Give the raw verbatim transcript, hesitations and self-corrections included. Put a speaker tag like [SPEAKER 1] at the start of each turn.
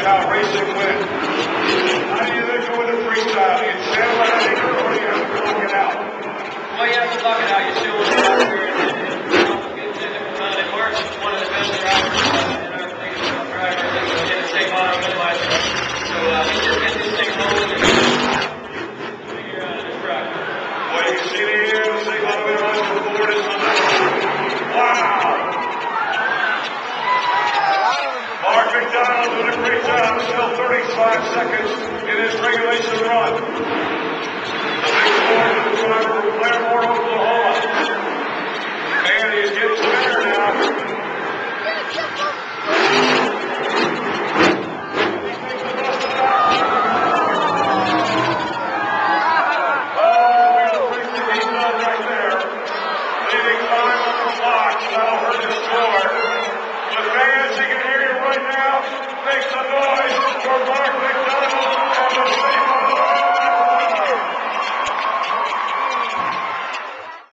[SPEAKER 1] how racing went. How do you think with a freestyle? You channel it out or you have to block it out?
[SPEAKER 2] Well, you have to block it out. You still want to get out there and, and, and get technical run. And Mark's one of the best drivers uh, in our fleet. Driver that can get a tape on him. So uh, he just gets this thing rolling and figure out his drive.
[SPEAKER 1] Well, you can see the air, the signal on the board is on the wow! Mark McDonald doing a great job, still thirty-five seconds in his regulation run. The big board of the driver from Claremore, Oklahoma. And he's getting better now. Make some noise for Mark